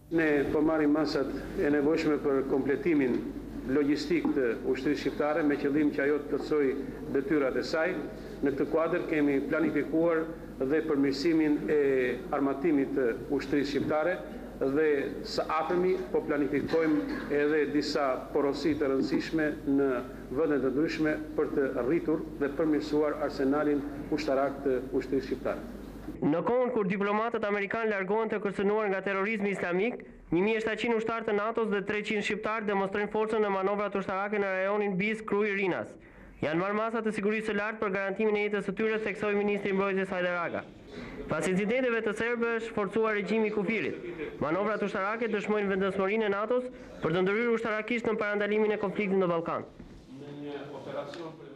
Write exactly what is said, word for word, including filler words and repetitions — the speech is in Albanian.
Ne po marrim masat e nevojshme për kompletimin logjistik të ushtrisë shqiptare me qëllim që ajo të plotësojë detyrat e saj. Në këtë kuadër kemi planifikuar dhe përmirësimin e armatimit të ushtrisë shqiptare dhe së afërmi po planifikojmë edhe disa porosi të rëndësishme në vende të ndryshme për të rritur dhe përmirësuar arsenalin ushtarak të ushtrisë shqiptare. Në kohën kur diplomatët amerikanë largohen të kërcënuar nga terrorizmi islamik, një mijë e shtatëqind ushtarë të NATO-s dhe treqind shqiptarë demonstrojnë forcën në manovrat ushtarake në rajonin Bis Krujë Rinas. Janë marrë masa të sigurisë së lartë për garantimin e jetës së tyre, theksoi ministri i Mbrojtjes Hajder Aga. Pas incidenteve të serbësh, forcuar regjimi i kufirit. Manovrat ushtarake dëshmojnë vendosmërinë e NATO-s për të ndërhyrë ushtarakisht në parandalimin e konfliktit në Ballkan.